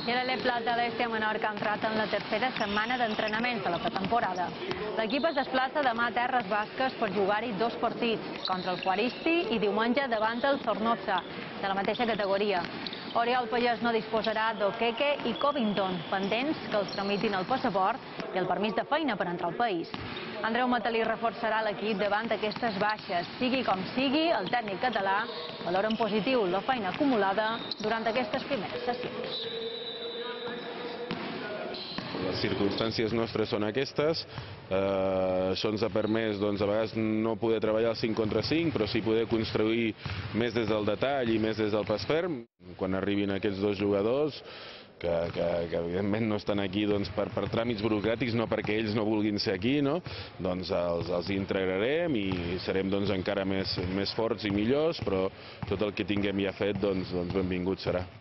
I l'Ele Plata d'Este Menorca ha entrat en la tercera setmana d'entrenaments de la pretemporada. L'equip es desplaça demà a Terres Basques per jugar-hi 2 partits, contra el Juaristi i diumenge davant el Zornoza, de la mateixa categoria. Oriol Pallès no disposarà d'Okeke i Covington, pendents que els tramitin el passaport i el permís de feina per entrar al país. Andreu Matalí reforçarà l'equip davant d'aquestes baixes. Sigui com sigui, el tècnic català valora en positiu la feina acumulada durant aquestes primeres sessions. Les circumstàncies nostres són aquestes. Això ens ha permès a vegades no poder treballar al 5 contra 5, però sí poder construir més des del detall i més des del pas ferm. Quan arribin aquests 2 jugadors, que evidentment no estan aquí per tràmits burocràtics, no perquè ells no vulguin ser aquí, doncs els integrarem i serem encara més forts i millors, però tot el que tinguem ja fet benvingut serà.